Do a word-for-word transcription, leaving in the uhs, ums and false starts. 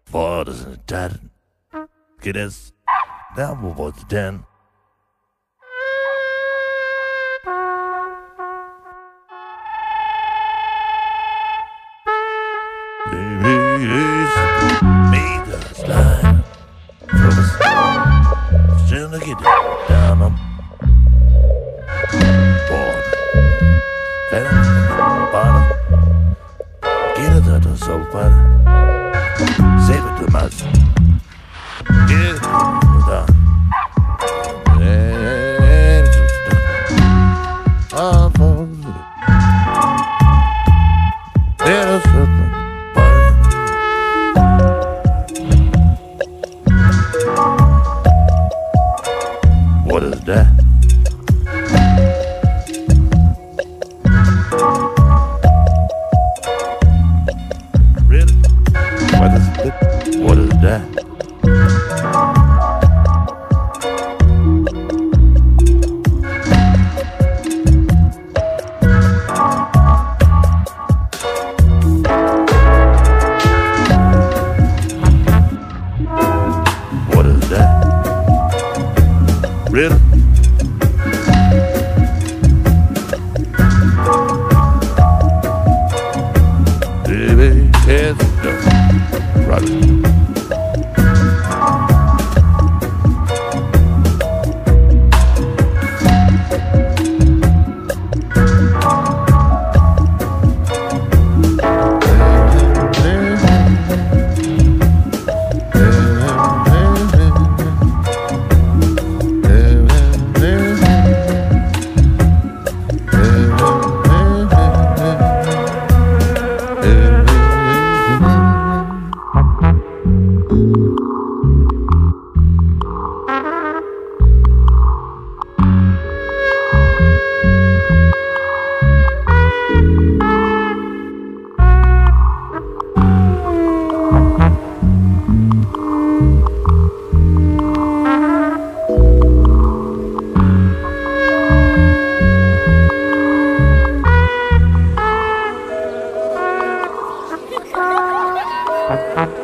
Vad är det? Kiddes. Där var det den. Middagsline. Frukost. Känner gidde. Down bord. Fällen. Barnen. Gidde där då så bara. Säg det till mig. Gidde där. Ah, for there's something. What is that? Really? What is it? What is that? What is that? Really? Baby, it's the right. Thank you.